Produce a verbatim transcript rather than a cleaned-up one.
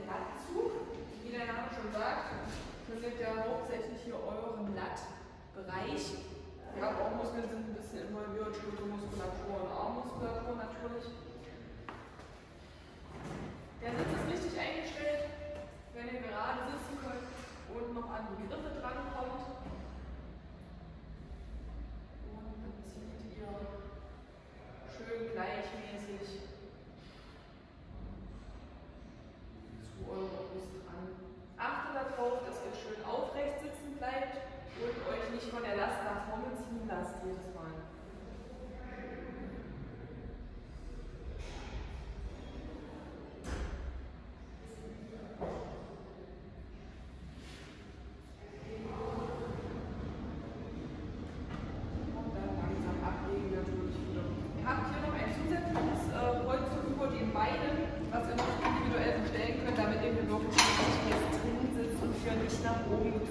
Lattzug. Wie der Name schon sagt, findet ja hauptsächlich hier euren Lattbereich. Ja, Bauchmuskeln sind ein bisschen involviert, Schultermuskulatur und Armmuskulatur natürlich. Der Sitz ist richtig eingestellt, wenn ihr gerade sitzen könnt und noch an die Griffe drankommt. Und dann zieht ihr schön gleichmäßig zu eurer Brust ran. Achtet darauf, dass ihr schön aufrecht sitzen bleibt und euch nicht von der Last nach vorne ziehen lasst jedes Mal. Und dann langsam ablegen natürlich wieder. Ihr habt hier noch ein zusätzliches äh, Kreuzung über den Beinen, was ihr noch individuell verstellen könnt, damit ihr hier wirklich richtig fest drin sitzt und hier nicht nach oben